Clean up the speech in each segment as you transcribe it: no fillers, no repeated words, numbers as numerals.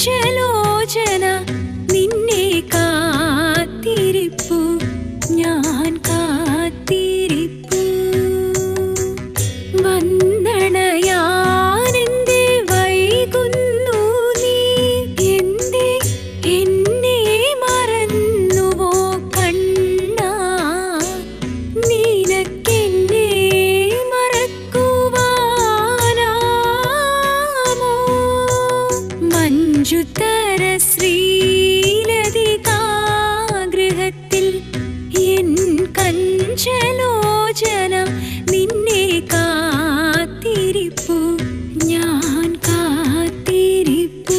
കഞ്ചലോചന നിന്നെ കാത്തിരിപ്പു ഞാൻ കാത്തിരിപ്പു വന്ദനയാനെന്തേ വൈകുന്നു നീ എന്തേ എന്നെ മറന്നുവോ കണ്ണാ നിനക്കെന്നെ മറക്കുവാനാമോ മഞ്ജുതര ശ്രീലതികാഗൃഹത്തിൽ എൻ കഞ്ചലോചന നിന്നെ കാത്തിരിപ്പു ഞാൻ കാത്തിരിപ്പു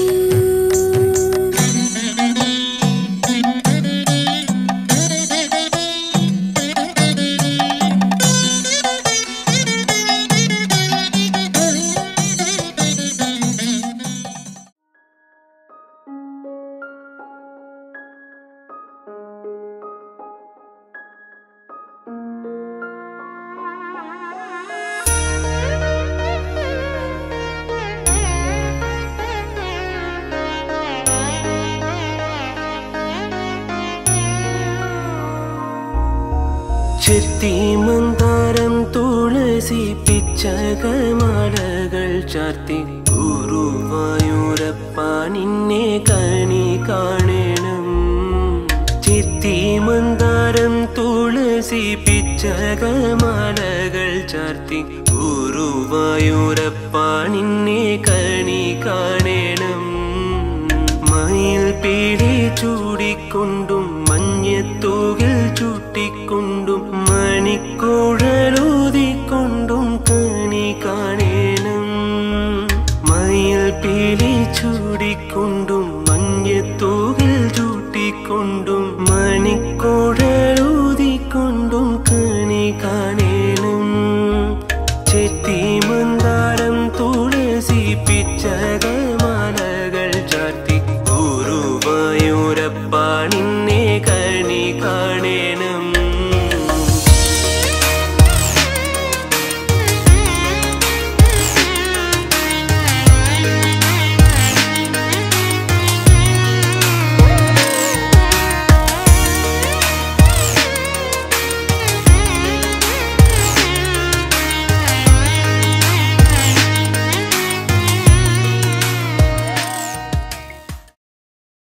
ചെത്തിമന്ദാരം തുളസി പിച്ചകമാലകൾ ചാർത്തി ഗുരുവായൂരപ്പ നിന്നെ കണി കാണണം ചെത്തിമന്ദാരം തുളസി പിച്ചകമാലകൾ ചാർത്തി ഗുരുവായൂരപ്പ നിന്നെ കണി കാണണം മയിൽ പീലി ചൂടിക്കൊണ്ടും മഞ്ഞത്തൂകിൽ ചൂട്ടിക്കൊണ്ടും മണിക്കുഴലൂതിക്കൊണ്ടും കണി കാണണം മയിൽ പീലി ചൂടിക്കൊണ്ടും